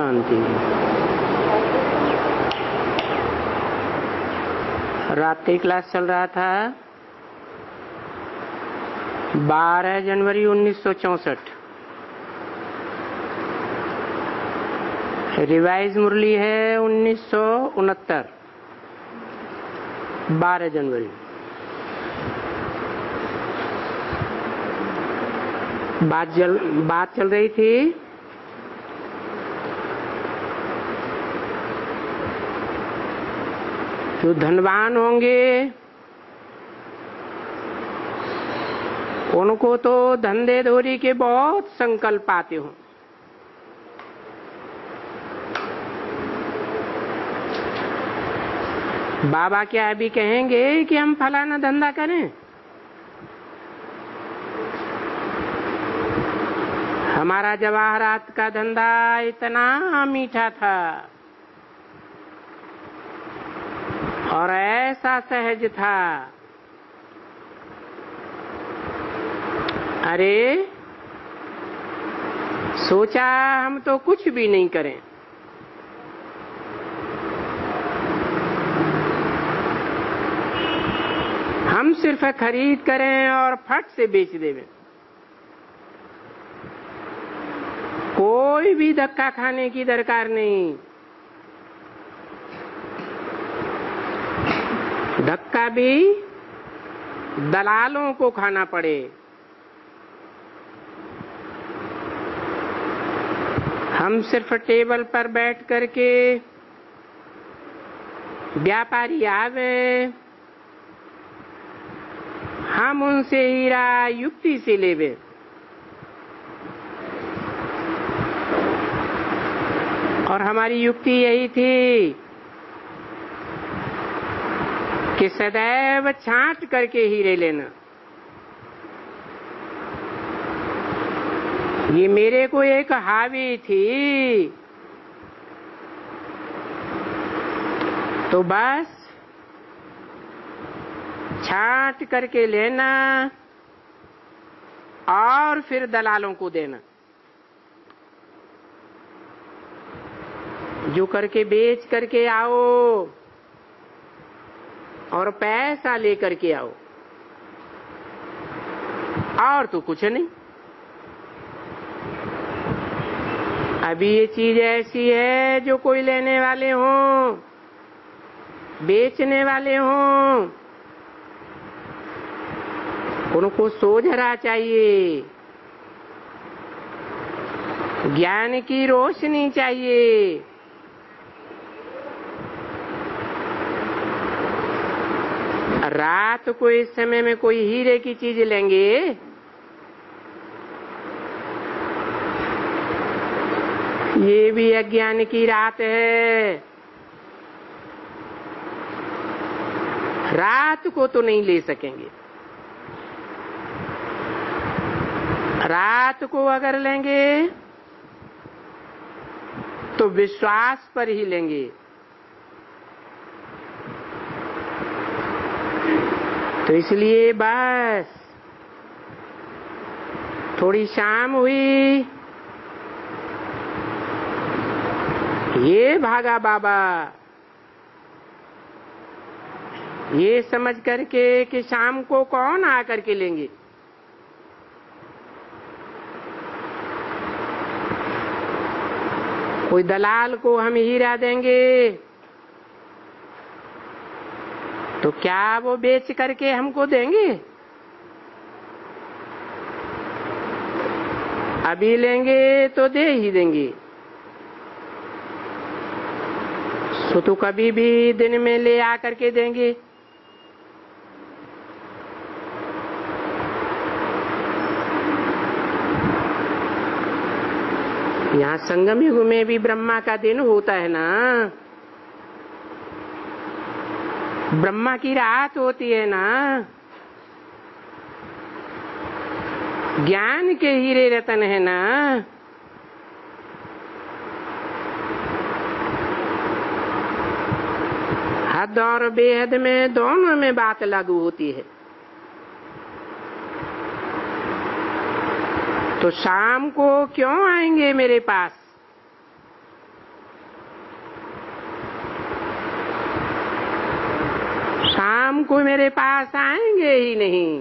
शांति। रात्रि क्लास चल रहा था 12 जनवरी 1964। रिवाइज मुरली है 1969 12 जनवरी। बात चल रही थी जो धनवान होंगे उनको तो धंधे धोरी के बहुत संकल्प आते हों। बाबा क्या अभी कहेंगे कि हम फलाना धंधा करें? हमारा जवाहरात का धंधा इतना मीठा था और ऐसा सहज था। अरे सोचा हम तो कुछ भी नहीं करें, हम सिर्फ खरीद करें और फट से बेच देवें। कोई भी धक्का खाने की दरकार नहीं। धक्का भी दलालों को खाना पड़े। हम सिर्फ टेबल पर बैठ करके व्यापारी आवे, हम उनसे हीरा युक्ति से लेवे। और हमारी युक्ति यही थी कि सदैव छांट करके हीरे लेना। ये मेरे को एक हावी थी, तो बस छांट करके लेना और फिर दलालों को देना। जो करके बेच करके आओ और पैसा लेकर के आओ, और तो कुछ नहीं। अभी ये चीज ऐसी है जो कोई लेने वाले हों, बेचने वाले हों, उनको सोझरा चाहिए, ज्ञान की रोशनी चाहिए। रात को इस समय में कोई हीरे की चीज लेंगे, ये भी अज्ञान की रात है। रात को तो नहीं ले सकेंगे। रात को अगर लेंगे तो विश्वास पर ही लेंगे। तो इसलिए बस थोड़ी शाम हुई, ये भागा बाबा, ये समझ करके कि शाम को कौन आकर के लेंगे। कोई दलाल को हम हीरा देंगे तो क्या वो बेच करके हमको देंगे? अभी लेंगे तो दे ही देंगे। तो कभी भी दिन में ले आकर के देंगे। यहाँ संगम युग में भी ब्रह्मा का दिन होता है ना, ब्रह्मा की रात होती है ना। ज्ञान के हीरे रतन है ना। हद और बेहद में दोनों में बात लागू होती है। तो शाम को क्यों आएंगे मेरे पास? को मेरे पास आएंगे ही नहीं।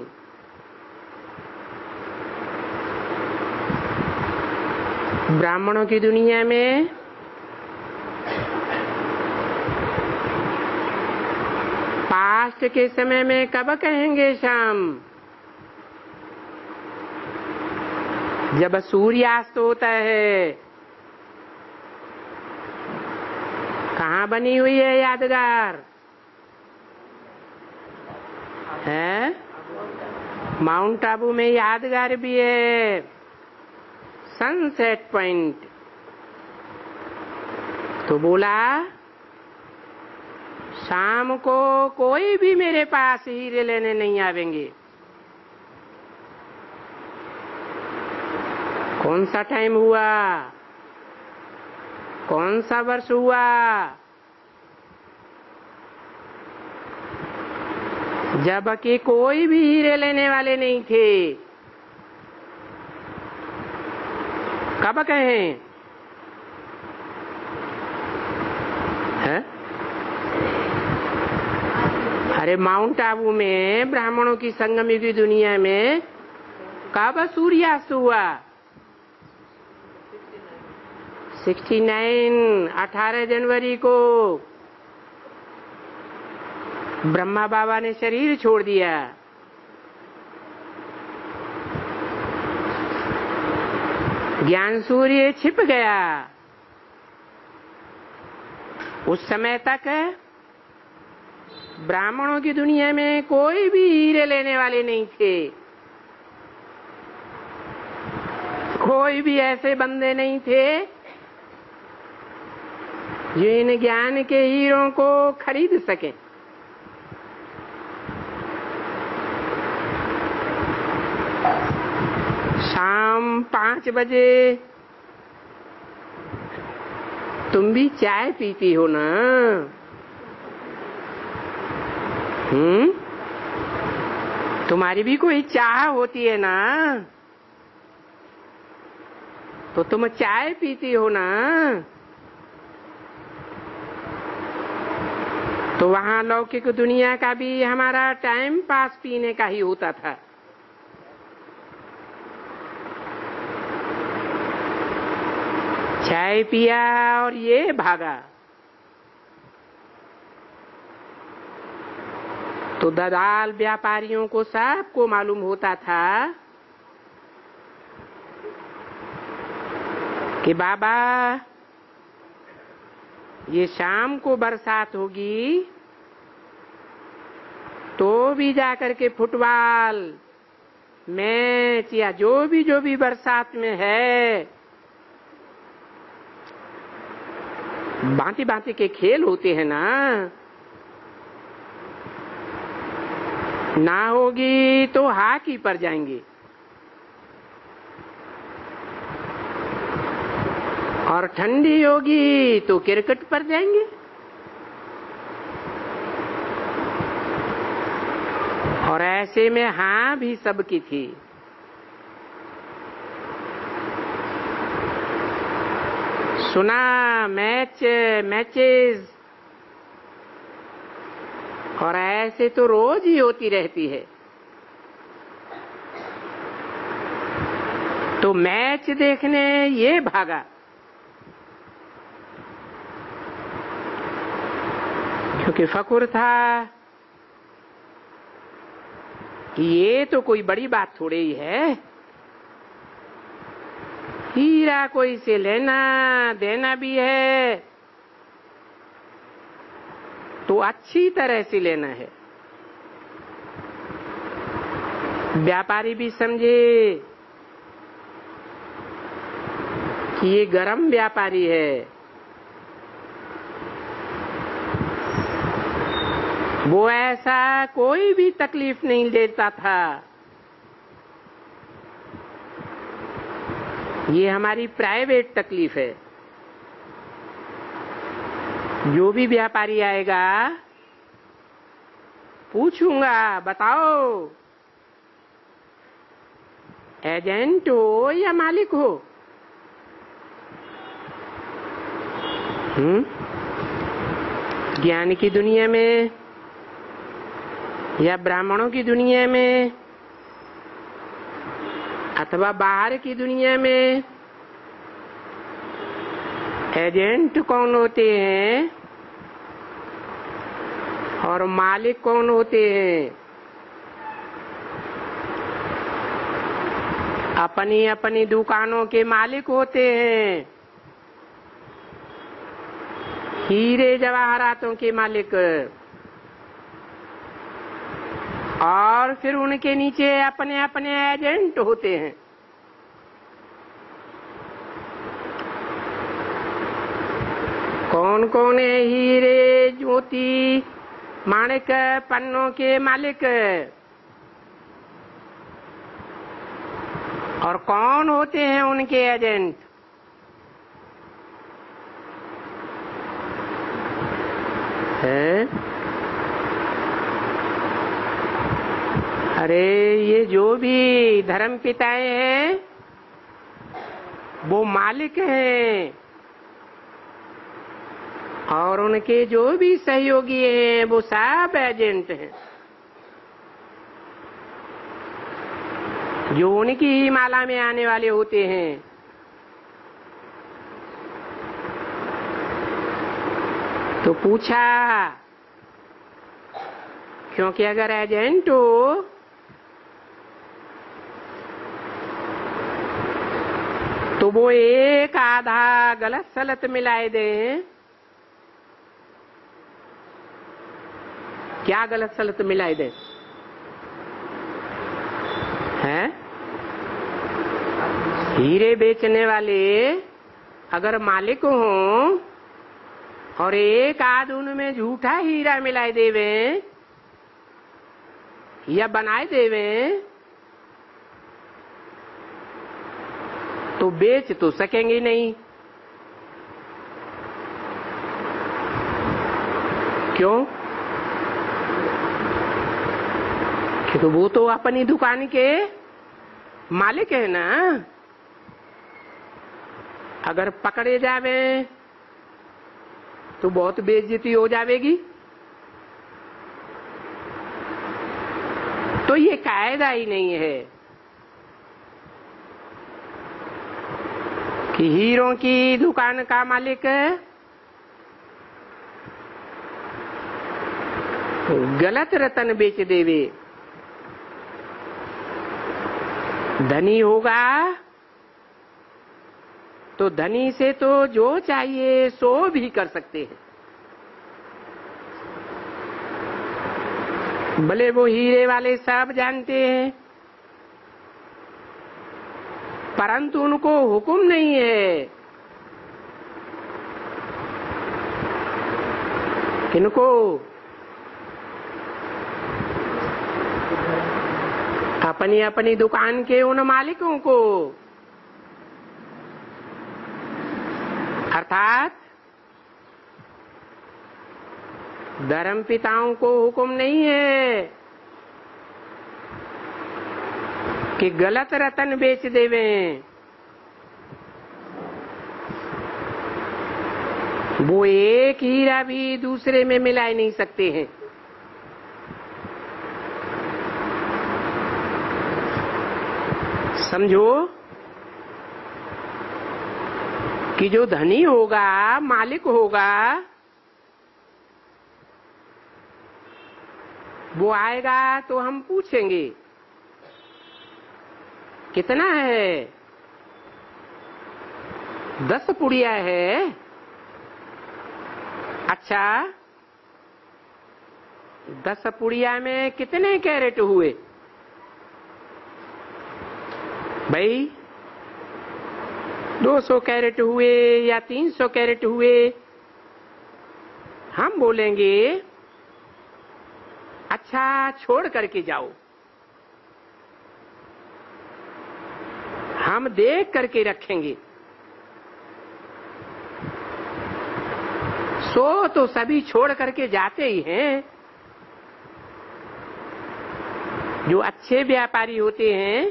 ब्राह्मणों की दुनिया में पास्ट के समय में कब कहेंगे शाम? जब सूर्यास्त होता है। कहाँ बनी हुई है यादगार? है माउंट आबू में यादगार भी है, सनसेट पॉइंट। तो बोला शाम को कोई भी मेरे पास हीरे लेने नहीं आवेंगे। कौन सा टाइम हुआ? कौन सा वर्ष हुआ? जबकि कोई भी हीरे लेने वाले नहीं थे। कब कहें? है? अरे माउंट आबू में ब्राह्मणों की संगम की दुनिया में कब सूर्यास्त हुआ? 69 18 जनवरी को ब्रह्मा बाबा ने शरीर छोड़ दिया। ज्ञान सूर्य छिप गया। उस समय तक ब्राह्मणों की दुनिया में कोई भी हीरे लेने वाले नहीं थे। कोई भी ऐसे बंदे नहीं थे जो इन ज्ञान के हीरों को खरीद सके। शाम 5 बजे तुम भी चाय पीती हो ना? तुम्हारी भी कोई चाह होती है ना? तो तुम चाय पीती हो ना? तो वहां लौकिक दुनिया का भी हमारा टाइम पास पीने का ही होता था। चाय पिया और ये भागा। तो दलाल व्यापारियों को सबको मालूम होता था कि बाबा ये शाम को बरसात होगी तो भी जाकर के फुटबॉल मैच या जो भी बरसात में है, भांति भांति के खेल होते हैं ना होगी तो हॉकी पर जाएंगे और ठंडी होगी तो क्रिकेट पर जाएंगे। और ऐसे में हाँ भी सबकी थी। सुना मैचेस और ऐसे तो रोज ही होती रहती है। तो मैच देखने ये भागा। क्योंकि फकुर था कि ये तो कोई बड़ी बात थोड़ी ही है, हीरा कोई से लेना देना भी है तो अच्छी तरह से लेना है। व्यापारी भी समझे कि ये गरम व्यापारी है, वो ऐसा कोई भी तकलीफ नहीं देता था। ये हमारी प्राइवेट तकलीफ है। जो भी व्यापारी आएगा पूछूंगा, बताओ एजेंट हो या मालिक हो? ज्ञान की दुनिया में या ब्राह्मणों की दुनिया में अथवा बाहर की दुनिया में एजेंट कौन होते हैं और मालिक कौन होते हैं? अपनी अपनी दुकानों के मालिक होते हैं, हीरे जवाहरातों के मालिक, और फिर उनके नीचे अपने अपने एजेंट होते हैं। कौन कौन है हीरे ज्योति माणिक पन्नों के मालिक, और कौन होते हैं उनके एजेंट? है? अरे ये जो भी धर्म पिताएं हैं वो मालिक हैं, और उनके जो भी सहयोगी हैं वो सब एजेंट हैं, जो उनकी ही माला में आने वाले होते हैं। तो पूछा, क्योंकि अगर एजेंट हो तो वो एक आधा गलत सलत मिलाए दें। क्या गलत सलत मिलाए दें? हैं? हीरे बेचने वाले अगर मालिक हों और एक आध उनमें झूठा हीरा मिलाए देवे या बनाए देवे तो बेच तो सकेंगे नहीं। क्यों? तो वो तो अपनी दुकान के मालिक है ना। अगर पकड़े जावे तो बहुत बेइज्जती हो जाएगी। तो ये कायदा ही नहीं है कि हीरों की दुकान का मालिक गलत रतन बेच देवे। धनी होगा तो धनी से तो जो चाहिए सो भी कर सकते हैं, भले वो हीरे वाले सब जानते हैं, परंतु उनको हुक्म नहीं है किनको? अपनी अपनी दुकान के उन मालिकों को। अर्थात धर्म पिताओं को हुक्म नहीं है कि गलत रतन बेच देवे। वो एक हीरा भी दूसरे में मिला नहीं सकते हैं। समझो कि जो धनी होगा, मालिक होगा, वो आएगा तो हम पूछेंगे कितना है? 10 पुड़िया है। अच्छा, 10 पुड़िया में कितने कैरेट हुए भाई? 200 कैरेट हुए या 300 कैरेट हुए? हम बोलेंगे अच्छा छोड़ करके जाओ, हम देख करके रखेंगे। सो तो सभी छोड़ करके जाते ही हैं। जो अच्छे व्यापारी होते हैं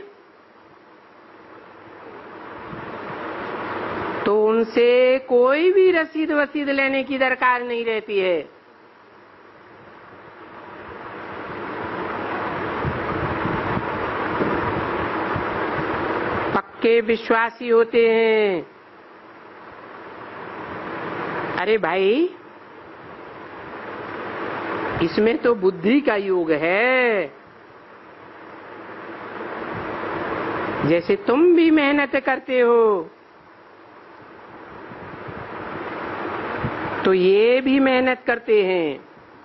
तो उनसे कोई भी रसीद वसीद लेने की दरकार नहीं रहती है। पक्के विश्वासी होते हैं। अरे भाई, इसमें तो बुद्धि का योग है। जैसे तुम भी मेहनत करते हो तो ये भी मेहनत करते हैं।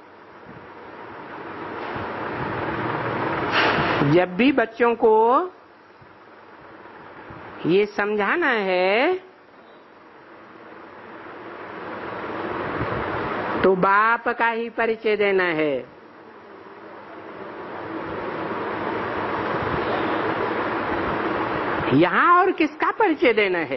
जब भी बच्चों को ये समझाना है तो बाप का ही परिचय देना है। यहां और किसका परिचय देना है?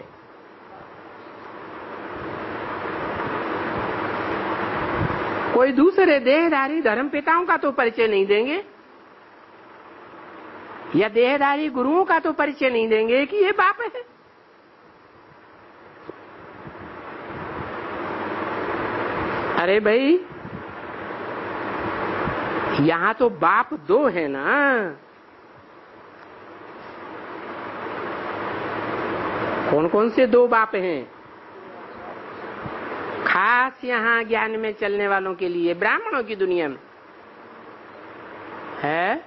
कोई दूसरे देहधारी धर्मपिताओं का तो परिचय नहीं देंगे, या देहधारी गुरुओं का तो परिचय नहीं देंगे कि ये बाप है। अरे भाई, यहां तो बाप दो है ना। कौन कौन से दो बाप हैं? खास यहाँ ज्ञान में चलने वालों के लिए, ब्राह्मणों की दुनिया में है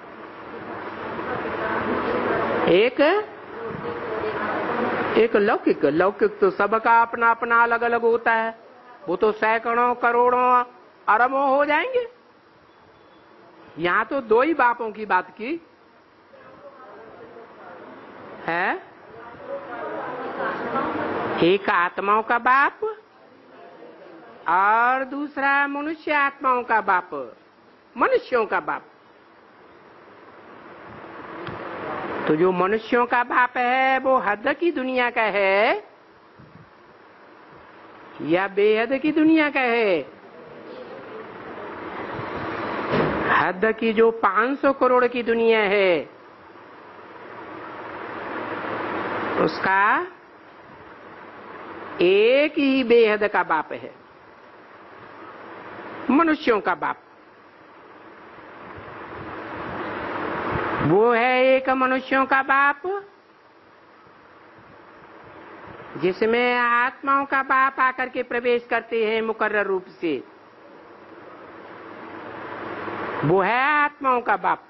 एक लौकिक। लौकिक तो सबका अपना अपना अलग अलग होता है, वो तो सैकड़ों करोड़ों अरबों हो जाएंगे। यहाँ तो दो ही बापों की बात की है। एक आत्माओं का बाप और दूसरा मनुष्य आत्माओं का बाप, मनुष्यों का बाप। तो जो मनुष्यों का बाप है वो हद की दुनिया का है या बेहद की दुनिया का है? हद की जो 500 करोड़ की दुनिया है उसका एक ही बेहद का बाप है, मनुष्यों का बाप। वो है एक मनुष्यों का बाप जिसमें आत्माओं का बाप आकर के प्रवेश करते हैं मुकर्रर रूप से। वो है आत्माओं का बाप।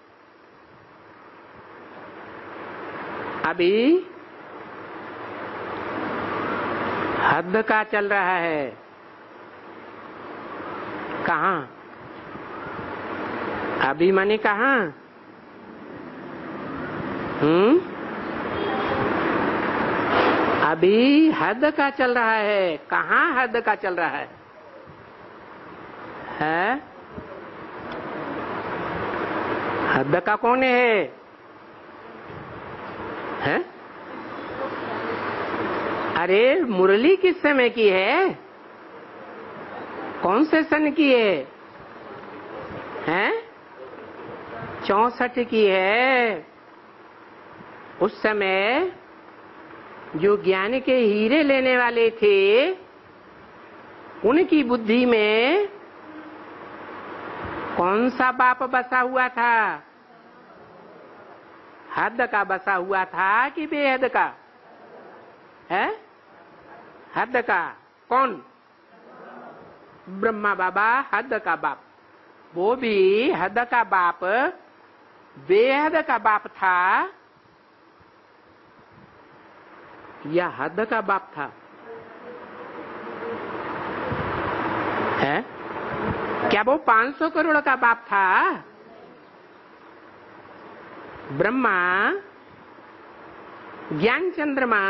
अभी हद का चल रहा है। कहाँ? अभी माने कहाँ? अभी हद का चल रहा है। कहाँ हद का चल रहा है? हद का कौन है? अरे मुरली किस समय की है? कौन से सन की है? 64 की है। उस समय जो ज्ञान के हीरे लेने वाले थे उनकी बुद्धि में कौन सा बाप बसा हुआ था? हद का बसा हुआ था कि बेहद का? हद का। कौन? ब्रह्मा बाबा हद का बाप। वो भी हद का बाप बेहद का बाप था या हद का बाप था? क्या वो 500 करोड़ का बाप था? ब्रह्मा, ज्ञान चंद्रमा,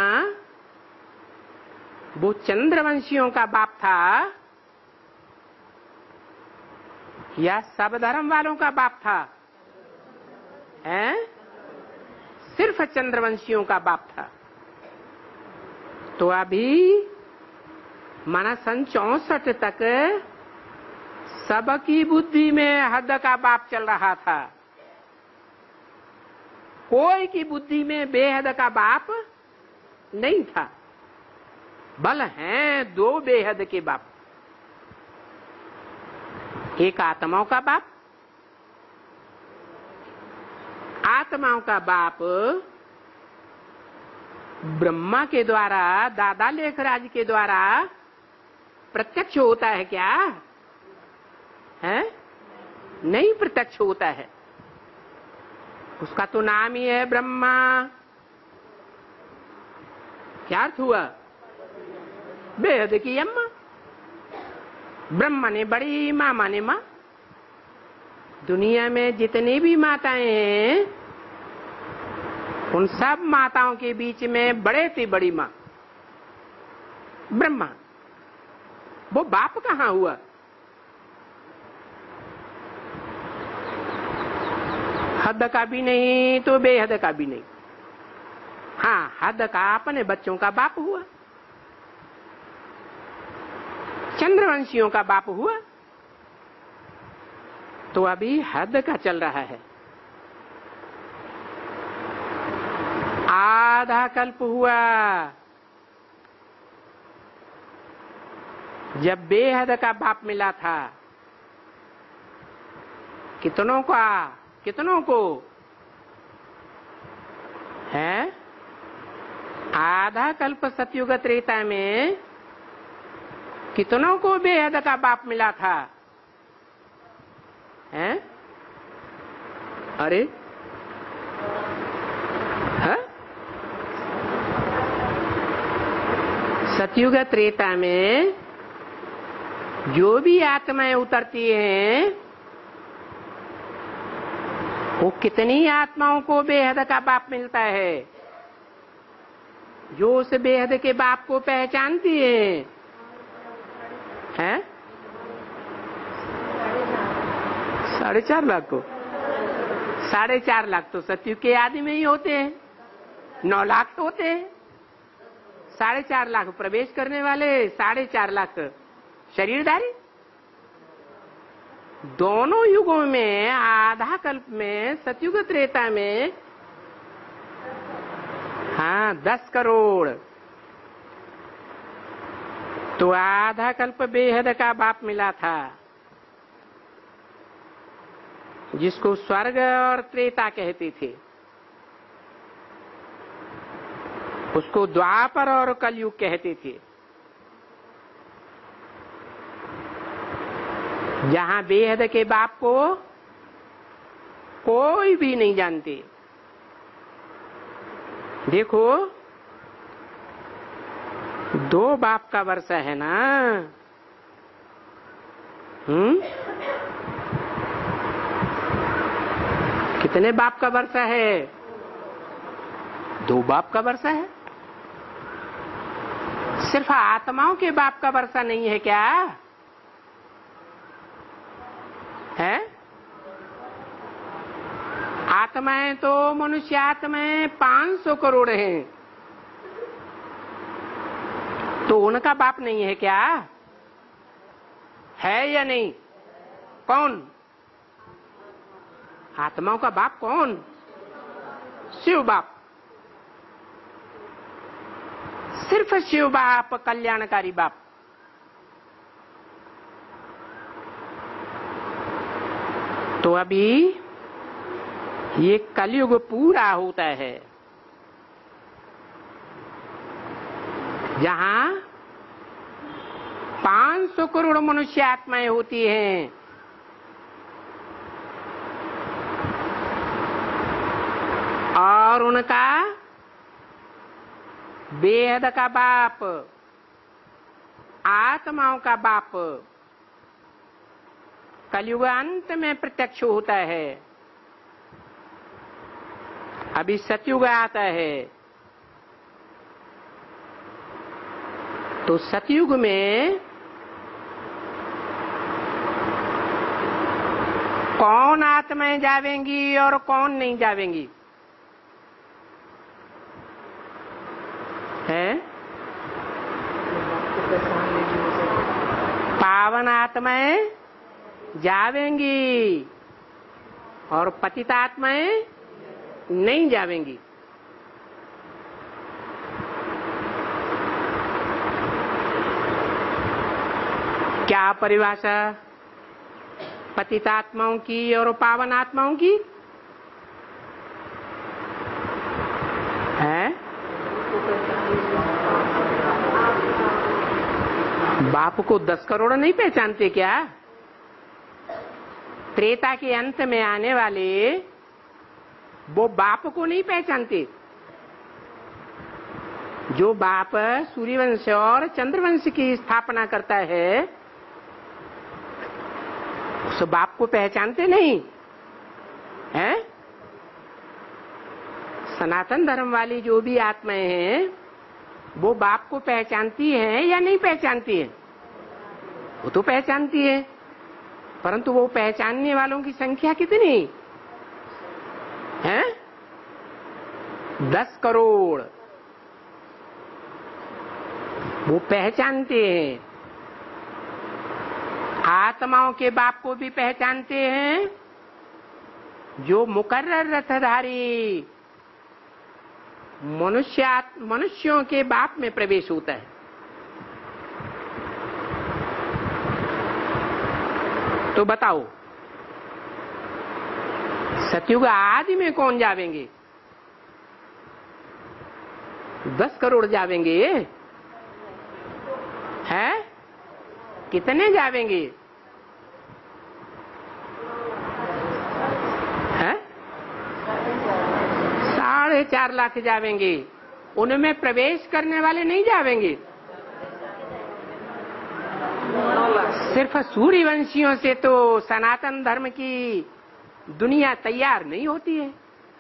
वो चंद्रवंशियों का बाप था या सब धर्म वालों का बाप था? सिर्फ चंद्रवंशियों का बाप था। तो अभी माना सन 64 तक सबकी बुद्धि में हद का बाप चल रहा था। कोई की बुद्धि में बेहद का बाप नहीं था। बल हैं दो बेहद के बाप। एक आत्माओं का बाप। आत्माओं का बाप ब्रह्मा के द्वारा, दादा लेखराज के द्वारा प्रत्यक्ष होता है क्या? है? नहीं प्रत्यक्ष होता है। उसका तो नाम ही है ब्रह्मा। क्या अर्थ हुआ? बेहद की अम्मा। ब्रह्मा ने बड़ी, माँ माने माँ। दुनिया में जितनी भी माताएं हैं, उन सब माताओं के बीच में बड़े से बड़ी माँ ब्रह्मा। वो बाप कहाँ हुआ? हद का भी नहीं तो बेहद का भी नहीं। हाँ, हद का अपने बच्चों का बाप हुआ, चंद्रवंशियों का बाप हुआ। तो अभी हद का चल रहा है। आधा कल्प हुआ जब बेहद का बाप मिला था। कितनों को है? आधा कल्प सतयुग त्रेता में कितनों को बेहद का बाप मिला था? हैं? अरे है? सतयुग त्रेता में जो भी आत्माएं उतरती हैं, वो कितनी आत्माओं को बेहद का बाप मिलता है, जो उस बेहद के बाप को पहचानती हैं? हैं? 4.5 लाख को? 4.5 लाख तो सतयुग के आदि में ही होते हैं। 9 लाख तो होते हैं। 4.5 लाख प्रवेश करने वाले, 4.5 लाख शरीरधारी। दोनों युगों में, आधा कल्प में, सतयुग त्रेता में, हाँ 10 करोड़। तो आधा कल्प बेहद का बाप मिला था, जिसको स्वर्ग और त्रेता कहते थे। उसको द्वापर और कलयुग कहते थे। जहां बेहद के बाप को कोई भी नहीं जानते। देखो, 2 बाप का वर्षा है ना। कितने बाप का वर्षा है? 2 बाप का वर्षा है। सिर्फ आत्माओं के बाप का वर्षा नहीं है क्या? है? आत्माएं तो, मनुष्य आत्माएं 500 करोड़ हैं। तो उनका बाप नहीं है क्या? है या नहीं? कौन? आत्माओं का बाप कौन? शिव बाप। सिर्फ शिव बाप कल्याणकारी बाप। तो अभी ये कलयुग पूरा होता है, जहां 500 करोड़ मनुष्य आत्माएं होती हैं। और उनका बेहद का बाप, आत्माओं का बाप, कलयुग अंत में प्रत्यक्ष होता है। अभी सतयुग आता है। तो सतयुग में कौन आत्माएं जावेंगी और कौन नहीं जावेंगी? है? पावन आत्माएं जावेंगी और पतित आत्माएं नहीं जावेंगी। क्या परिभाषा पतित आत्माओं की और पावन आत्माओं की है? बाप को 10 करोड़ नहीं पहचानते क्या? त्रेता के अंत में आने वाले वो बाप को नहीं पहचानते। जो बाप सूर्यवंश और चंद्रवंश की स्थापना करता है उस बाप को पहचानते नहीं है। सनातन धर्म वाली जो भी आत्माएं हैं वो बाप को पहचानती हैं या नहीं पहचानती है? वो तो पहचानती है, परंतु वो पहचानने वालों की संख्या कितनी है? 10 करोड़ वो पहचानते हैं। आत्माओं के बाप को भी पहचानते हैं, जो मुकर्रर रथधारी मनुष्यों के बाप में प्रवेश होता है। तो बताओ, सतयुग आदि में कौन जावेंगे? 10 करोड़ जावेंगे है? कितने जावेंगे है? 4.5 लाख जावेंगे। उनमें प्रवेश करने वाले नहीं जावेंगे। सिर्फ सूर्यवंशियों से तो सनातन धर्म की दुनिया तैयार नहीं होती है।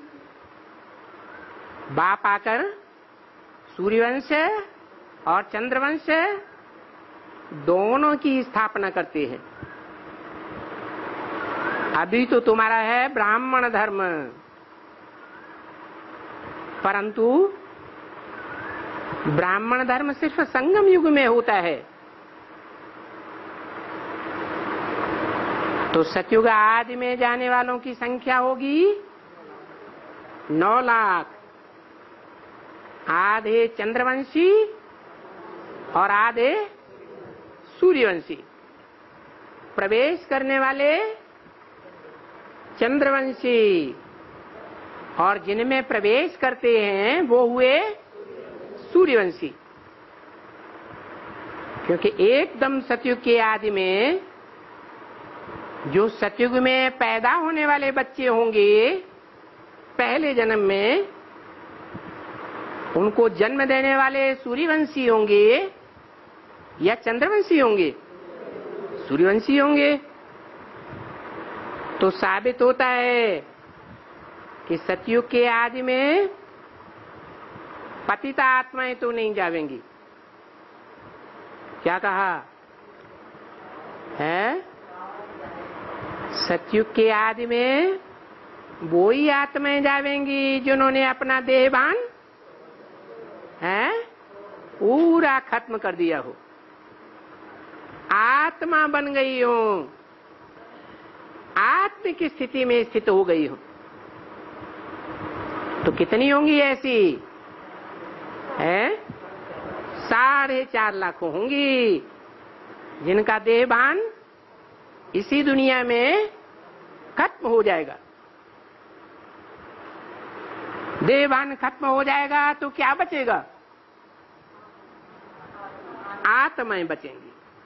बाप आकर सूर्यवंश और चंद्रवंश दोनों की स्थापना करते हैं। अभी तो तुम्हारा है ब्राह्मण धर्म, परंतु ब्राह्मण धर्म सिर्फ संगम युग में होता है। तो सतयुग आदि में जाने वालों की संख्या होगी 9 लाख। आधे चंद्रवंशी और आधे सूर्यवंशी। प्रवेश करने वाले चंद्रवंशी और जिनमें प्रवेश करते हैं वो हुए सूर्यवंशी। क्योंकि एकदम सतयुग के आदि में जो सतयुग में पैदा होने वाले बच्चे होंगे पहले जन्म में, उनको जन्म देने वाले सूर्यवंशी होंगे या चंद्रवंशी होंगे? सूर्यवंशी होंगे। तो साबित होता है कि सतयुग के आदि में पतिता आत्माएं तो नहीं जावेंगी। क्या कहा है? सतयुग के आदि में वो ही आत्माएं जावेंगी जिन्होंने अपना देहभान है पूरा खत्म कर दिया हो, आत्मा बन गई हो, आत्म की स्थिति में स्थित हो गई हो। तो कितनी होंगी ऐसी है? 4.5 लाख होंगी जिनका देहभान इसी दुनिया में खत्म हो जाएगा। देहभान खत्म हो जाएगा तो क्या बचेगा? आत्माएं बचेंगी।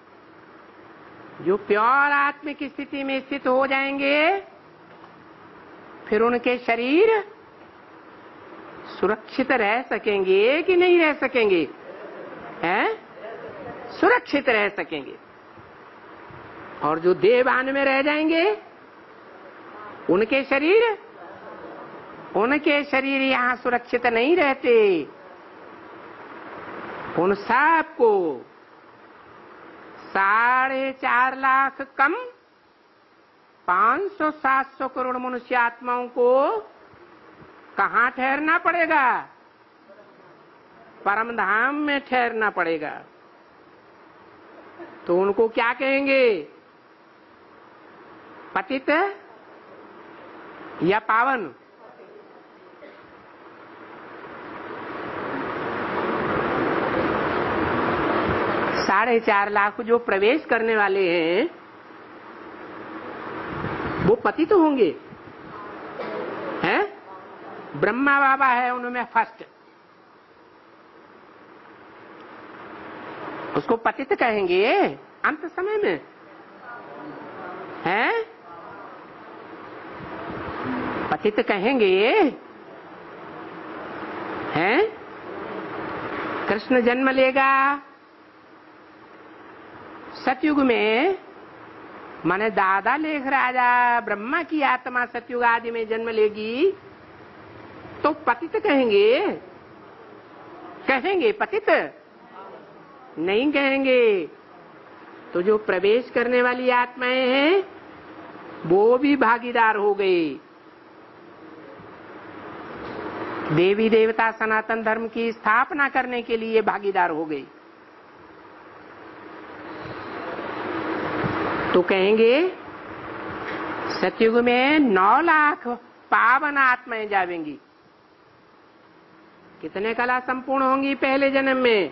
जो प्योर आत्म की स्थिति में स्थित हो जाएंगे फिर उनके शरीर सुरक्षित रह सकेंगे कि नहीं रह सकेंगे? हैं? सुरक्षित रह सकेंगे। और जो देहभान में रह जाएंगे उनके शरीर यहाँ सुरक्षित नहीं रहते। उन सबको 4.5 लाख कम 500-700 करोड़ मनुष्य आत्माओं को कहाँ ठहरना पड़ेगा? परम धाम में ठहरना पड़ेगा। तो उनको क्या कहेंगे? पतित या पावन? 4.5 लाख जो प्रवेश करने वाले हैं वो पतित होंगे हैं? ब्रह्मा बाबा है उनमें फर्स्ट, उसको पतित कहेंगे अंत समय में, हैं? पतित कहेंगे, हैं? कृष्ण जन्म लेगा सतयुग में, माने दादा लेख राजा ब्रह्मा की आत्मा सतयुग आदि में जन्म लेगी तो पतित कहेंगे? कहेंगे पतित? नहीं कहेंगे। तो जो प्रवेश करने वाली आत्माएं हैं वो भी भागीदार हो गई। देवी देवता सनातन धर्म की स्थापना करने के लिए भागीदार हो गई। तो कहेंगे सतयुग में 9 लाख पावन आत्माएं जावेंगी। कितने कला संपूर्ण होंगी पहले जन्म में?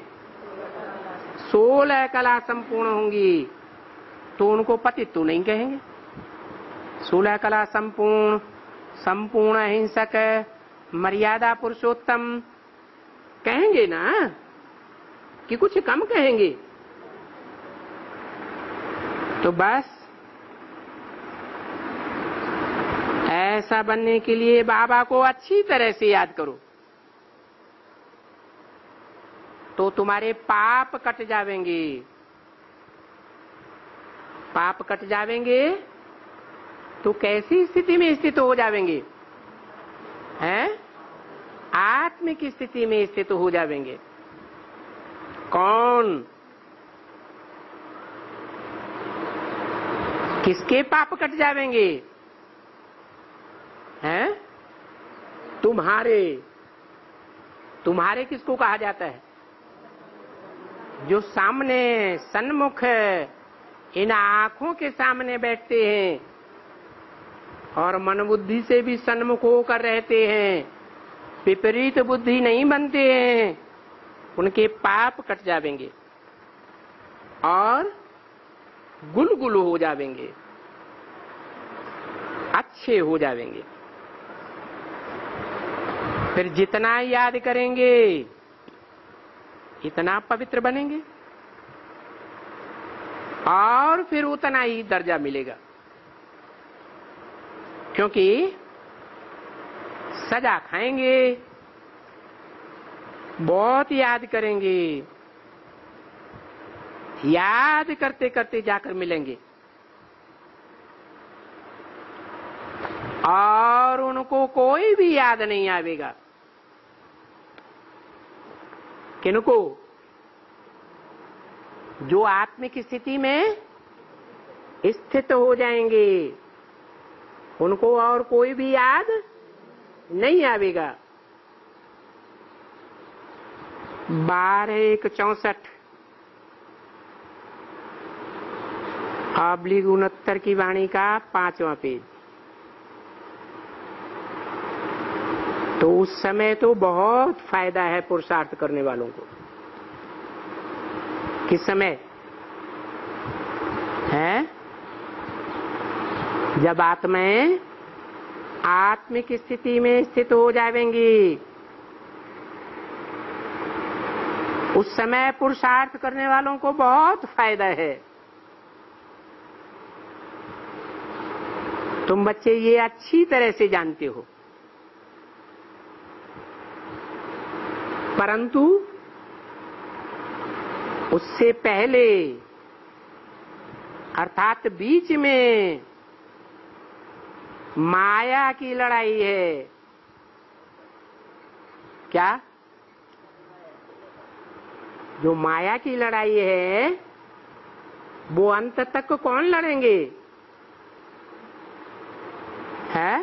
16 कला संपूर्ण होंगी। तो उनको पतित तो नहीं कहेंगे। 16 कला संपूर्ण, संपूर्ण अहिंसक, मर्यादा पुरुषोत्तम कहेंगे ना, कि कुछ कम कहेंगे? तो बस ऐसा बनने के लिए बाबा को अच्छी तरह से याद करो तो तुम्हारे पाप कट जावेंगे। पाप कट जावेंगे तो कैसी स्थिति में स्थित हो जावेंगे? हैं? आत्मिक स्थिति में स्थित हो जावेंगे। कौन? किसके पाप कट जावेंगे? हैं? तुम्हारे। तुम्हारे किसको कहा जाता है? जो सामने सन्मुख इन आंखों के सामने बैठते हैं और मन बुद्धि से भी सन्मुख होकर रहते हैं, विपरीत बुद्धि नहीं बनते हैं, उनके पाप कट जावेंगे और गुलगुल हो जावेंगे, अच्छे हो जावेंगे। फिर जितना याद करेंगे इतना पवित्र बनेंगे और फिर उतना ही दर्जा मिलेगा। क्योंकि सजा खाएंगे, बहुत याद करेंगे, याद करते करते जाकर मिलेंगे और उनको कोई भी याद नहीं आवेगा। किनको? जो आत्मिक स्थिति में स्थित हो जाएंगे उनको और कोई भी याद नहीं आवेगा। 12/1/64 /69 की वाणी का 5वां पेज। तो उस समय तो बहुत फायदा है पुरुषार्थ करने वालों को। किस समय है? जब आत्माएं आत्मिक स्थिति में स्थित हो जाएंगी उस समय पुरुषार्थ करने वालों को बहुत फायदा है। तुम बच्चे ये अच्छी तरह से जानते हो, परंतु उससे पहले अर्थात बीच में माया की लड़ाई है। क्या? जो माया की लड़ाई है वो अंत तक कौन लड़ेंगे? है?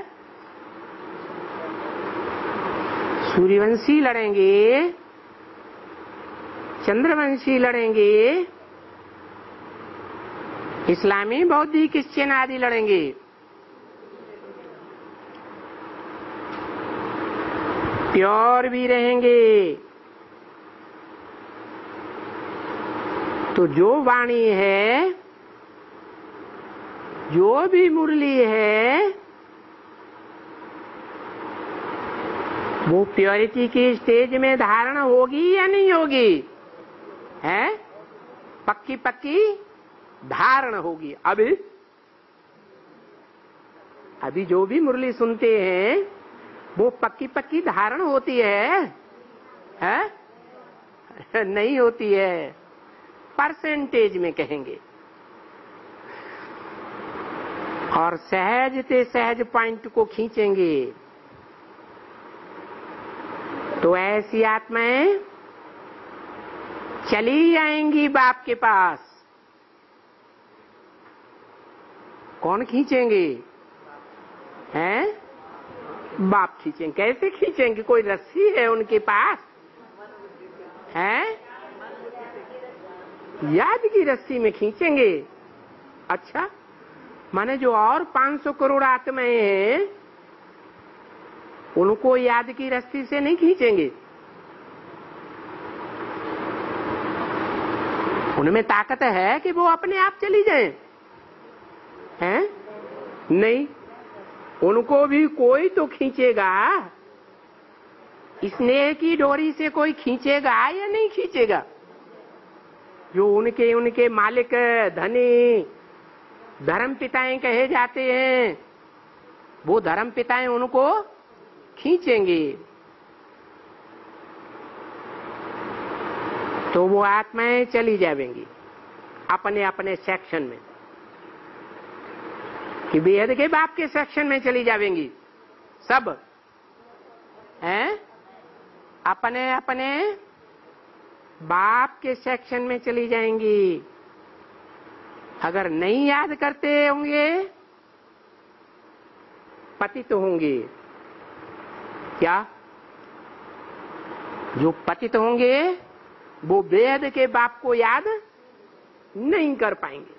सूर्यवंशी लड़ेंगे, चंद्रवंशी लड़ेंगे, इस्लामी बौद्धी क्रिश्चियन आदि लड़ेंगे। प्योर भी रहेंगे। तो जो वाणी है, जो भी मुरली है, वो प्योरिटी की स्टेज में धारण होगी या नहीं होगी? है? पक्की पक्की धारण होगी। अभी जो भी मुरली सुनते हैं वो पक्की पक्की धारण होती है? नहीं होती है, परसेंटेज में कहेंगे। और सहज से सहज पॉइंट को खींचेंगे तो ऐसी आत्माएं चली आएंगी बाप के पास। कौन खींचेंगे? हैं? बाप खींचेंगे। कैसे खींचेंगे? कोई रस्सी है उनके पास? हैं? याद की रस्सी में खींचेंगे। अच्छा, माने जो और 500 करोड़ आत्माएं हैं उनको याद की रस्सी से नहीं खींचेंगे। उनमें ताकत है कि वो अपने आप चली जाएं? हैं? नहीं, उनको भी कोई तो खींचेगा। स्नेह की डोरी से कोई खींचेगा या नहीं खींचेगा? जो उनके मालिक धनी धर्म पिताएं कहे जाते हैं, वो धर्म पिताएं उनको खींचेंगे। तो वो आत्माएं चली जाएंगी अपने अपने सेक्शन में, कि बेहद के बाप के सेक्शन में चली जाएंगी सब हैं, अपने अपने बाप के सेक्शन में चली जाएंगी। अगर नहीं याद करते होंगे पतित होंगे। क्या? जो पतित होंगे वो बेहद के बाप को याद नहीं कर पाएंगे।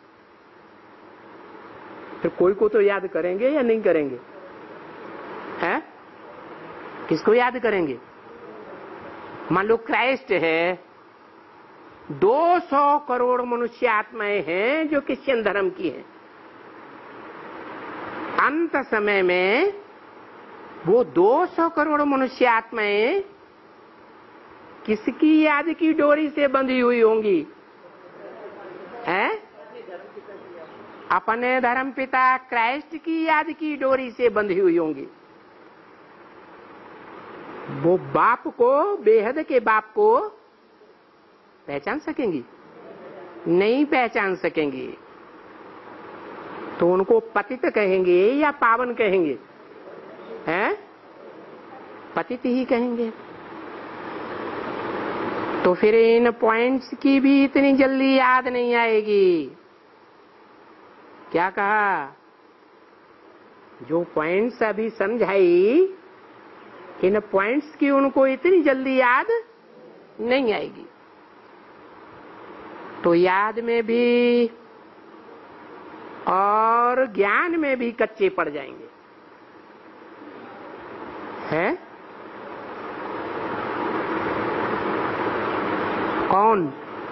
फिर कोई को तो याद करेंगे या नहीं करेंगे? हैं? किसको याद करेंगे? मान लो क्राइस्ट है, 200 करोड़ मनुष्य आत्माएं हैं जो क्रिश्चियन धर्म की हैं। अंत समय में वो 200 करोड़ मनुष्य आत्माएं किसकी याद की डोरी से बंधी हुई होंगी? हैं? अपने धर्म पिता क्राइस्ट की याद की डोरी से बंधी हुई होंगी। वो बाप को, बेहद के बाप को पहचान सकेंगी? नहीं पहचान सकेंगी। तो उनको पतित कहेंगे या पावन कहेंगे? हैं? पतित ही कहेंगे। तो फिर इन पॉइंट्स की भी इतनी जल्दी याद नहीं आएगी। क्या कहा? जो पॉइंट्स अभी समझाई, इन पॉइंट्स की उनको इतनी जल्दी याद नहीं आएगी। तो याद में भी और ज्ञान में भी कच्चे पड़ जाएंगे। हैं? कौन?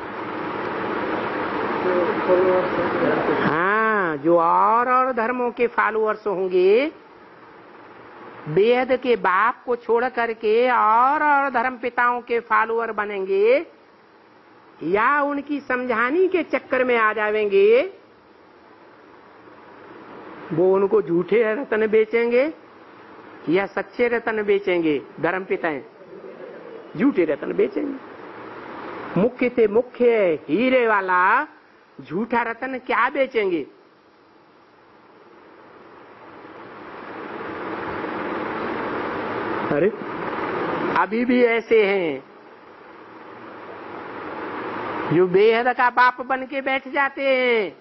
हाँ, जो और धर्मों के फॉलोअर्स होंगे, बेहद के बाप को छोड़ करके और धर्म पिताओं के फॉलोअर बनेंगे, या उनकी समझानी के चक्कर में आ जाएंगे, वो उनको झूठे रत्न बेचेंगे या सच्चे रत्न बेचेंगे? धर्म पिताएं झूठे रत्न बेचेंगे। मुख्य से मुख्य हीरे वाला झूठा रत्न क्या बेचेंगे? अरे अभी भी ऐसे हैं जो बेहद का बाप बन के बैठ जाते हैं,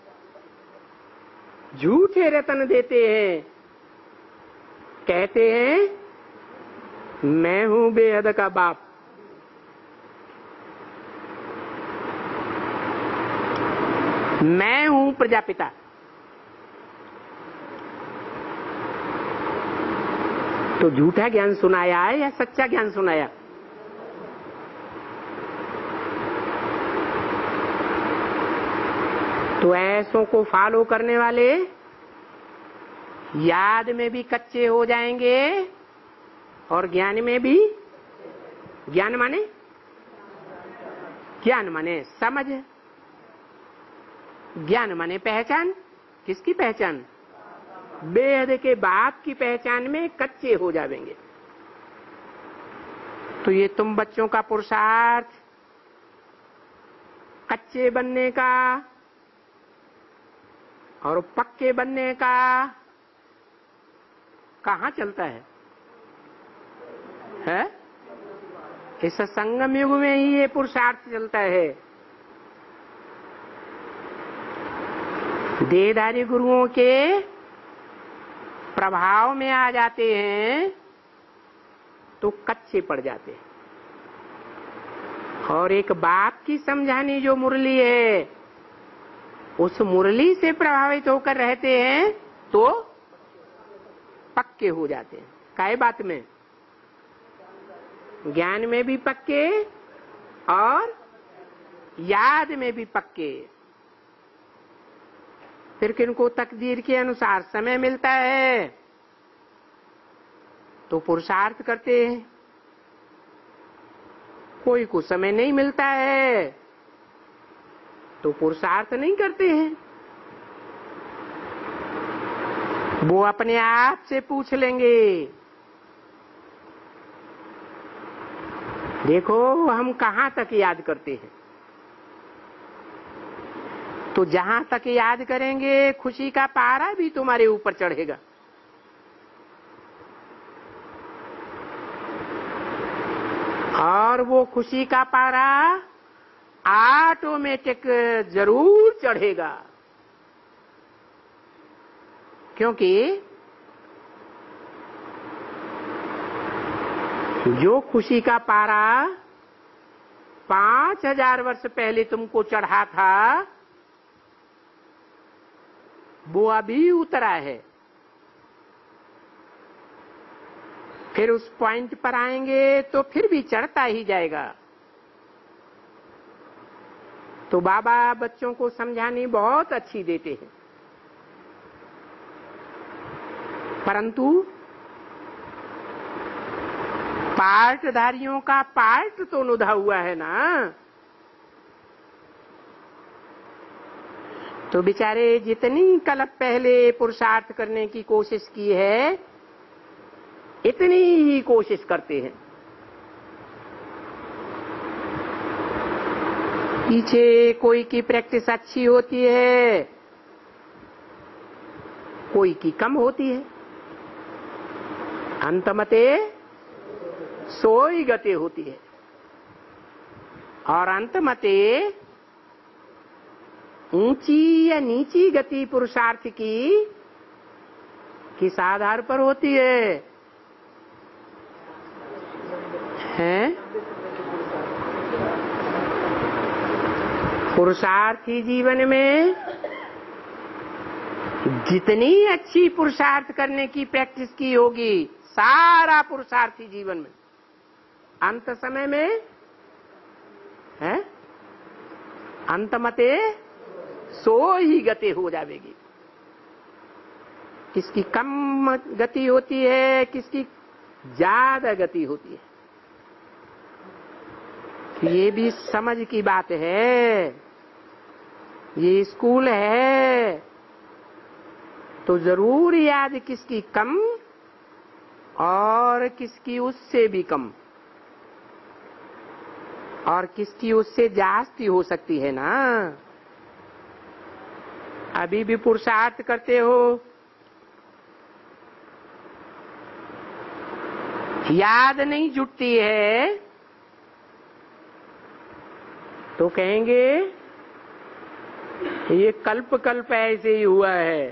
झूठे रत्न देते हैं, कहते हैं मैं हूं बेहद का बाप। मैं हूं प्रजापिता। तो झूठा ज्ञान सुनाया है या सच्चा ज्ञान सुनाया? तो ऐसों को फॉलो करने वाले याद में भी कच्चे हो जाएंगे और ज्ञान में भी। ज्ञान माने ज्ञान माने समझ, ज्ञान माने पहचान। किसकी पहचान? बेहद के बाप की पहचान में कच्चे हो जाएंगे। तो ये तुम बच्चों का पुरुषार्थ कच्चे बनने का और पक्के बनने का कहाँ चलता है? इस संगम युग में ही ये पुरुषार्थ चलता है। देहधारी गुरुओं के प्रभाव में आ जाते हैं तो कच्चे पड़ जाते हैं, और एक बाप की समझानी जो मुरली है उस मुरली से प्रभावित होकर रहते हैं तो पक्के हो जाते हैं। काय बात में? ज्ञान में भी पक्के और याद में भी पक्के। फिर किनको तकदीर के अनुसार समय मिलता है तो पुरुषार्थ करते हैं, कोई को समय नहीं मिलता है तो पुरुषार्थ नहीं करते हैं। वो अपने आप से पूछ लेंगे, देखो हम कहाँ तक याद करते हैं। तो जहां तक याद करेंगे खुशी का पारा भी तुम्हारे ऊपर चढ़ेगा। और वो खुशी का पारा ऑटोमेटिक जरूर चढ़ेगा, क्योंकि जो खुशी का पारा 5000 वर्ष पहले तुमको चढ़ा था वो अभी उतरा है। फिर उस पॉइंट पर आएंगे तो फिर भी चढ़ता ही जाएगा। तो बाबा बच्चों को समझानी बहुत अच्छी देते हैं, परंतु पार्टधारियों का पार्ट तो नुधा हुआ है ना। तो बेचारे जितनी कल्प पहले पुरुषार्थ करने की कोशिश की है इतनी ही कोशिश करते हैं। पीछे कोई की प्रैक्टिस अच्छी होती है, कोई की कम होती है। अंतमते सोई गति होती है, और अंतमते ऊंची या नीची गति पुरुषार्थ की किस आधार पर होती है? पुरुषार्थी जीवन में जितनी अच्छी पुरुषार्थ करने की प्रैक्टिस की होगी, सारा पुरुषार्थी जीवन में अंत समय में अंतमते सो ही गति हो जाएगी। किसकी कम गति होती है, किसकी ज्यादा गति होती है, ये भी समझ की बात है। ये स्कूल है तो जरूर याद किसकी कम और किसकी उससे भी कम और किसकी उससे जास्ती हो सकती है ना। अभी भी पुरुषार्थ करते हो, याद नहीं जुटती है तो कहेंगे ये कल्प कल्प ऐसे ही हुआ है।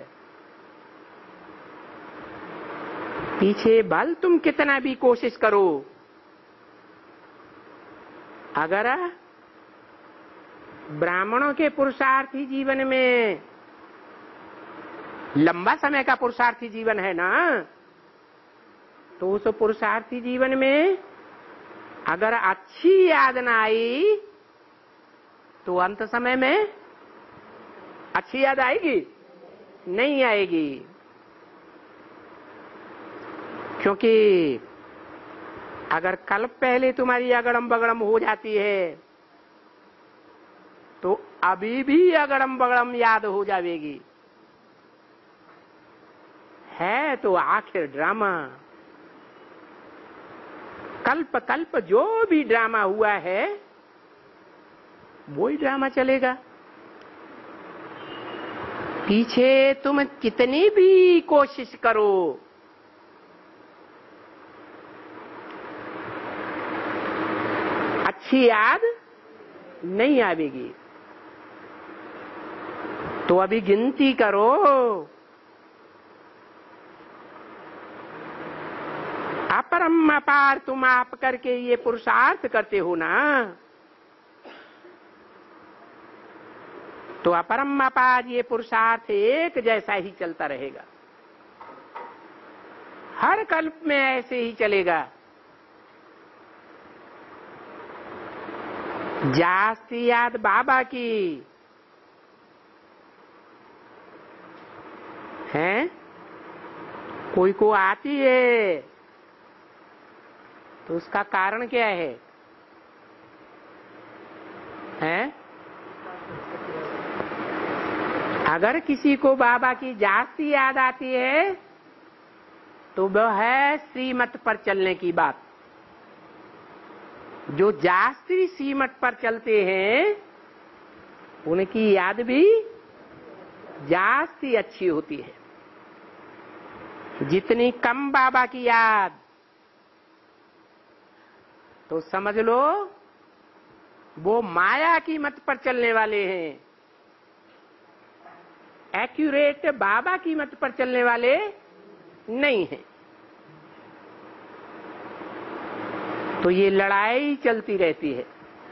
पीछे भल तुम कितना भी कोशिश करो, अगर ब्राह्मणों के पुरुषार्थी जीवन में लंबा समय का पुरुषार्थी जीवन है ना, तो उस पुरुषार्थी जीवन में अगर अच्छी याद ना आई तो अंत समय में अच्छी याद आएगी? नहीं आएगी, क्योंकि अगर कल्प पहले तुम्हारी अगड़म बगड़म हो जाती है तो अभी भी अगड़म बगड़म याद हो जाएगी। है तो आखिर ड्रामा। कल्प कल्प जो भी ड्रामा हुआ है वही ड्रामा चलेगा। पीछे तुम कितनी भी कोशिश करो, अच्छी याद नहीं आवेगी। तो अभी गिनती करो, अपरम अपार तुम आप करके ये पुरुषार्थ करते हो ना, तो अपरम अपार ये पुरुषार्थ एक जैसा ही चलता रहेगा। हर कल्प में ऐसे ही चलेगा। जास्ती याद बाबा की है, कोई को आती है तो उसका कारण क्या है? हैं? अगर किसी को बाबा की जास्ती याद आती है तो वह है श्रीमत पर चलने की बात। जो जास्ती श्रीमत पर चलते हैं उनकी याद भी जास्ती अच्छी होती है। जितनी कम बाबा की याद तो समझ लो वो माया की मत पर चलने वाले हैं, एक्यूरेट बाबा की मत पर चलने वाले नहीं हैं। तो ये लड़ाई चलती रहती है।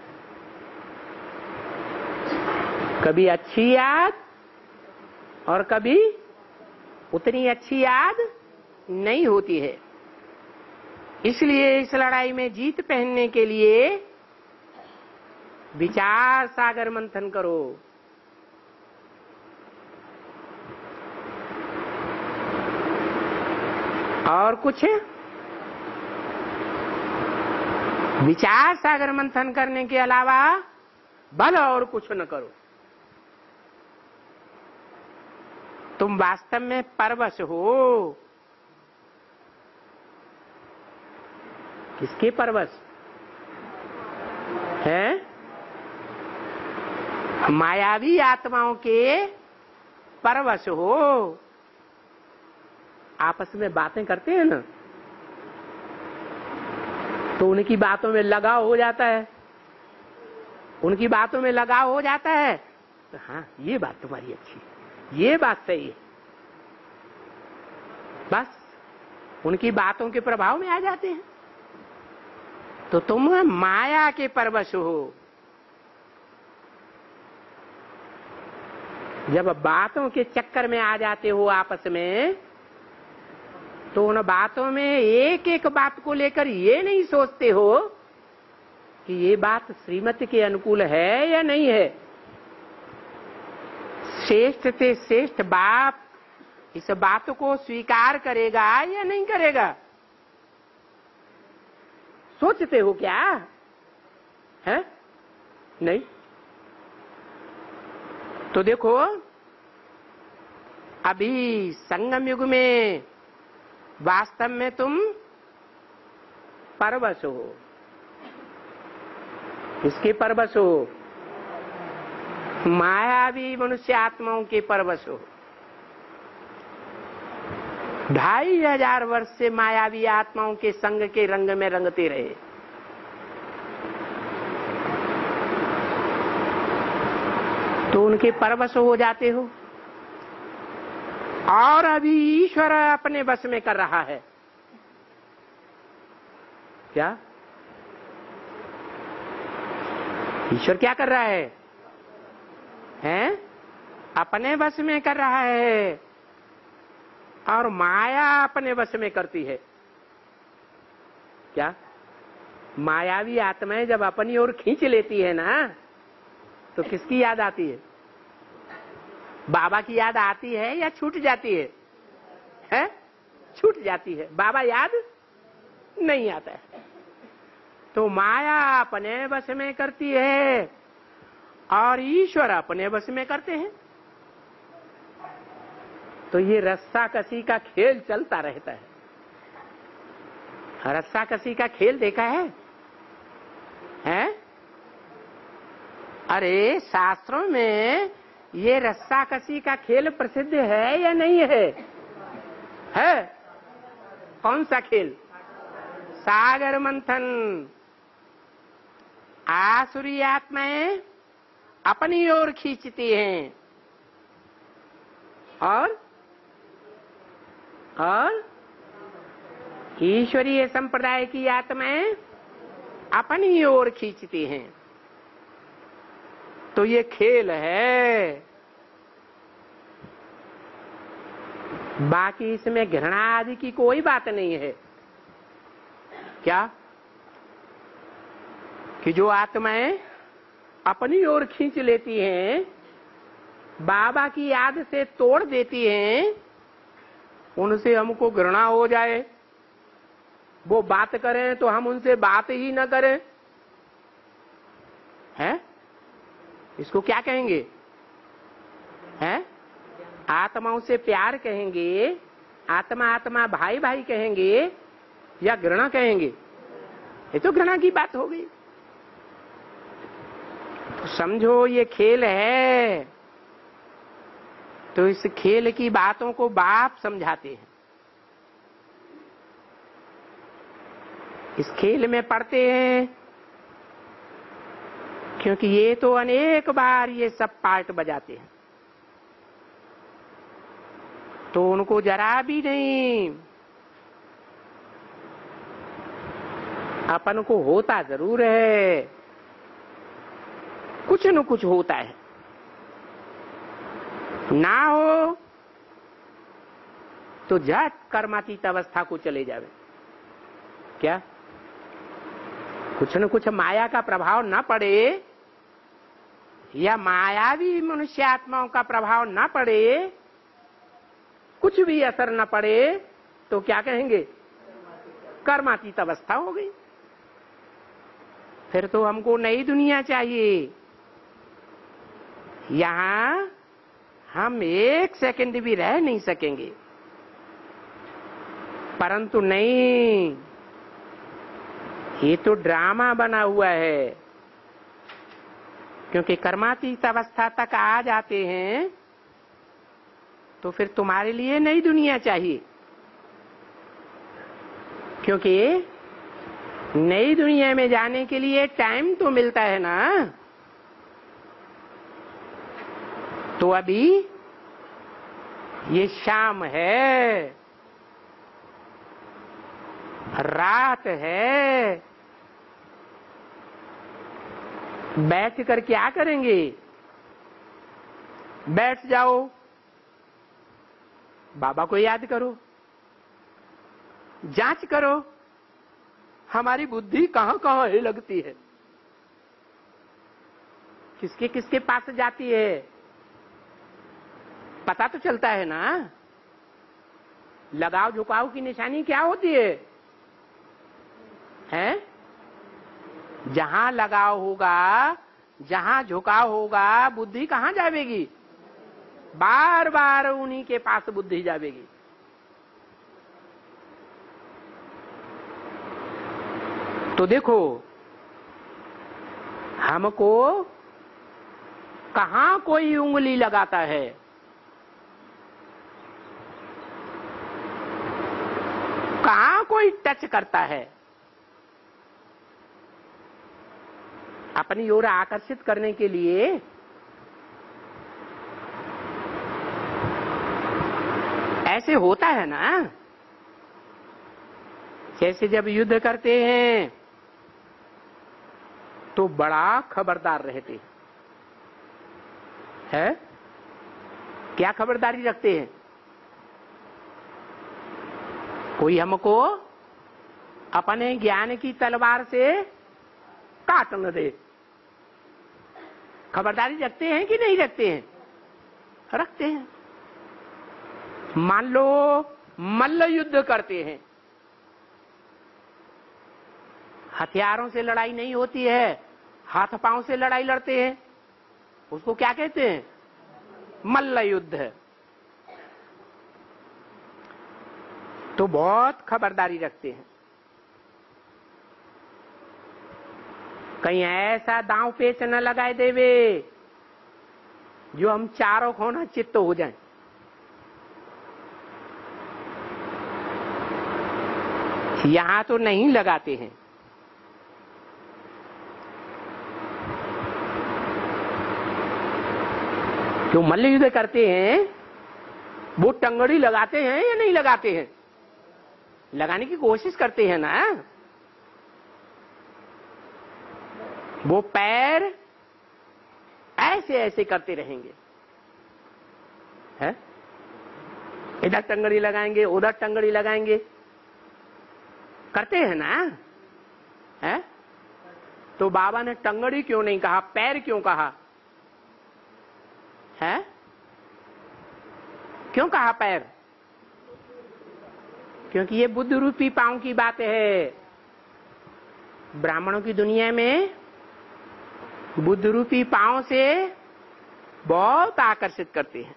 कभी अच्छी याद और कभी उतनी अच्छी याद नहीं होती है। इसलिए इस लड़ाई में जीत पहनने के लिए विचार सागर मंथन करो। और कुछ विचार सागर मंथन करने के अलावा बल और कुछ न करो। तुम वास्तव में परवश हो। किसके परवश है? मायावी आत्माओं के परवश हो। आपस में बातें करते हैं ना तो उनकी बातों में लगाव हो जाता है। उनकी बातों में लगाव हो जाता है तो हाँ ये बात तुम्हारी अच्छी है, ये बात सही है। बस उनकी बातों के प्रभाव में आ जाते हैं। तो तुम माया के परवश हो। जब बातों के चक्कर में आ जाते हो आपस में तो उन बातों में एक एक बात को लेकर ये नहीं सोचते हो कि ये बात श्रीमती के अनुकूल है या नहीं है। श्रेष्ठ से श्रेष्ठ बाप इस बात को स्वीकार करेगा या नहीं करेगा, सोचते हो क्या है? नहीं। तो देखो अभी संगम युग में वास्तव में तुम परवश हो। किसके परवश हो? मायावी मनुष्य आत्माओं के परवश हो। 2500 वर्ष से मायावी आत्माओं के संग के रंग में रंगते रहे। तो उनके परवश हो जाते हो। और अभी ईश्वर अपने बस में कर रहा है। क्या ईश्वर क्या कर रहा है? हैं? अपने बस में कर रहा है और माया अपने बस में करती है। क्या मायावी आत्माएं जब अपनी ओर खींच लेती है ना तो किसकी याद आती है? बाबा की याद आती है या छूट जाती है? हैं? छूट जाती है। बाबा याद नहीं आता है। तो माया अपने बस में करती है और ईश्वर अपने बस में करते हैं। तो ये रस्सा कसी का खेल चलता रहता है। रस्सा कसी का खेल देखा है? हैं? अरे शास्त्रों में ये रस्सा कसी का खेल प्रसिद्ध है या नहीं है? है? कौन सा खेल? सागर मंथन। आसुरी आत्माएं अपनी ओर खींचती हैं और ईश्वरीय संप्रदाय की आत्माएं अपनी ओर खींचती हैं। तो ये खेल है। बाकी इसमें घृणा आदि की कोई बात नहीं है। क्या कि जो आत्माएं अपनी ओर खींच लेती हैं, बाबा की याद से तोड़ देती हैं, उनसे हमको घृणा हो जाए, वो बात करें तो हम उनसे बात ही न करें, हैं? इसको क्या कहेंगे? हैं? आत्माओं से प्यार कहेंगे, आत्मा आत्मा भाई भाई कहेंगे, या घृणा कहेंगे? ये तो घृणा की बात हो गई। तो समझो ये खेल है। तो इस खेल की बातों को बाप समझाते हैं। इस खेल में पढ़ते हैं क्योंकि ये तो अनेक बार ये सब पार्ट बजाते हैं, तो उनको जरा भी नहीं। अपन को होता जरूर है, कुछ न कुछ होता है। ना हो तो झट कर्मातीत अवस्था को चले जावे। क्या कुछ न कुछ माया का प्रभाव न पड़े, या मायावी मनुष्य आत्माओं का प्रभाव न पड़े, कुछ भी असर न पड़े, तो क्या कहेंगे? कर्मातीत अवस्था हो गई। फिर तो हमको नई दुनिया चाहिए। यहां हम एक सेकंड भी रह नहीं सकेंगे। परंतु नहीं, ये तो ड्रामा बना हुआ है। क्योंकि कर्मातीत अवस्था तक आ जाते हैं तो फिर तुम्हारे लिए नई दुनिया चाहिए। क्योंकि नई दुनिया में जाने के लिए टाइम तो मिलता है ना। तो अभी ये शाम है, रात है, बैठ कर क्या करेंगे? बैठ जाओ, बाबा को याद करो, जांच करो हमारी बुद्धि कहां कहां है लगती है, किसके किसके पास जाती है, पता तो चलता है ना। लगाव झुकाव की निशानी क्या होती है? हैं? जहां लगाव होगा, जहां झुकाव होगा, बुद्धि कहां जाएगी? बार बार उन्हीं के पास बुद्धि जाएगी। तो देखो, हमको कहां कोई उंगली लगाता है? कहां कोई टच करता है? अपनी ओर आकर्षित करने के लिए ऐसे होता है ना। जैसे जब युद्ध करते हैं तो बड़ा खबरदार रहते हैं। क्या खबरदारी रखते हैं? कोई हमको अपने ज्ञान की तलवार से काट न दे। खबरदारी रखते हैं कि नहीं रखते हैं? रखते हैं। मान लो मल्ल युद्ध करते हैं, हथियारों से लड़ाई नहीं होती है, हाथ पांव से लड़ाई लड़ते हैं। उसको क्या कहते हैं? मल्ल युद्ध। तो बहुत खबरदारी रखते हैं, कहीं ऐसा दांव पेच न लगाए देवे जो हम चारों खोना चित्त हो जाएं। यहां तो नहीं लगाते हैं। जो मल्ल युद्ध करते हैं वो टंगड़ी लगाते हैं या नहीं लगाते हैं? लगाने की कोशिश करते हैं ना। वो पैर ऐसे ऐसे करते रहेंगे, है? इधर टंगड़ी लगाएंगे, उधर टंगड़ी लगाएंगे, करते हैं ना, है? तो बाबा ने टंगड़ी क्यों नहीं कहा, पैर क्यों कहा है? क्यों कहा पैर? क्योंकि ये बुद्ध रूपी पांव की बात है। ब्राह्मणों की दुनिया में बुद्ध रूपी पांव से बहुत आकर्षित करते हैं,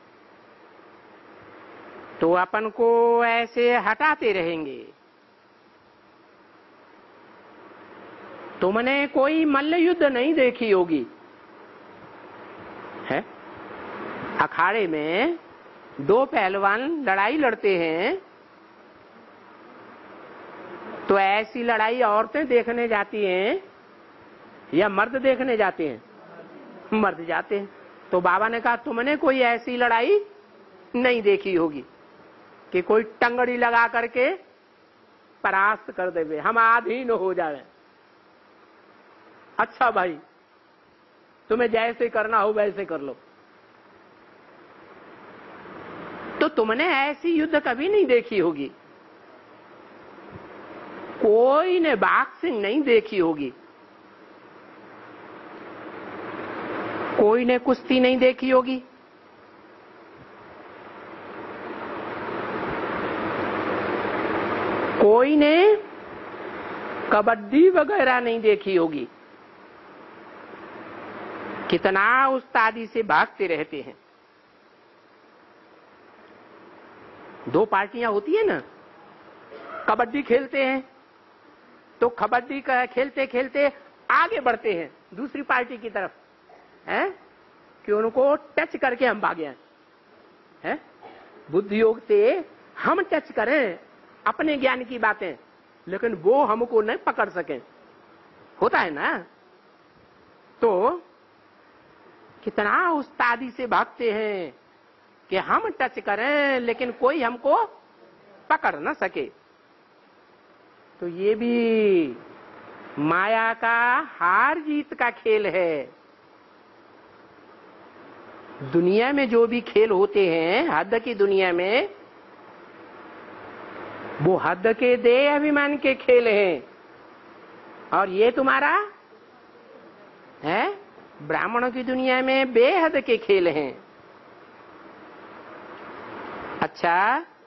तो अपन को ऐसे हटाते रहेंगे। तुमने कोई मल्ल युद्ध नहीं देखी होगी, है? अखाड़े में दो पहलवान लड़ाई लड़ते हैं तो ऐसी लड़ाई औरतें देखने जाती हैं या मर्द देखने जाते हैं? मर्द जाते हैं। तो बाबा ने कहा तुमने कोई ऐसी लड़ाई नहीं देखी होगी कि कोई टंगड़ी लगा करके परास्त कर देवे, हम आधीन हो जाए। अच्छा भाई, तुम्हें जैसे करना हो वैसे कर लो। तो तुमने ऐसी युद्ध कभी नहीं देखी होगी, कोई ने बॉक्सिंग नहीं देखी होगी, कोई ने कुश्ती नहीं देखी होगी, कोई ने कबड्डी वगैरह नहीं देखी होगी। कितना उस्तादी से भागते रहते हैं। दो पार्टियां होती है ना, कबड्डी खेलते हैं तो कबड्डी का खेलते खेलते आगे बढ़ते हैं दूसरी पार्टी की तरफ, है कि उनको टच करके हम भागे हैं। बुद्धि योग से हम टच करें अपने ज्ञान की बातें, लेकिन वो हमको नहीं पकड़ सके, होता है ना। तो कितना उस्तादी से भागते हैं कि हम टच करें लेकिन कोई हमको पकड़ न सके। तो ये भी माया का हार जीत का खेल है। दुनिया में जो भी खेल होते हैं हद की दुनिया में, वो हद के देह अभिमान के खेल हैं, और ये तुम्हारा है ब्राह्मणों की दुनिया में बेहद के खेल हैं। अच्छा,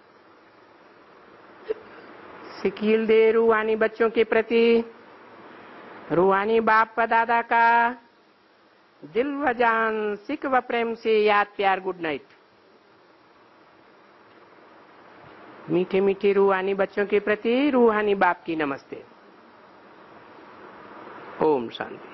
सिकील दे रूहानी बच्चों के प्रति रूहानी बाप व दादा का दिल व जान सिक व प्रेम से याद प्यार गुड नाइट। मीठे मीठे रूहानी बच्चों के प्रति रूहानी बाप की नमस्ते। ओम शांति।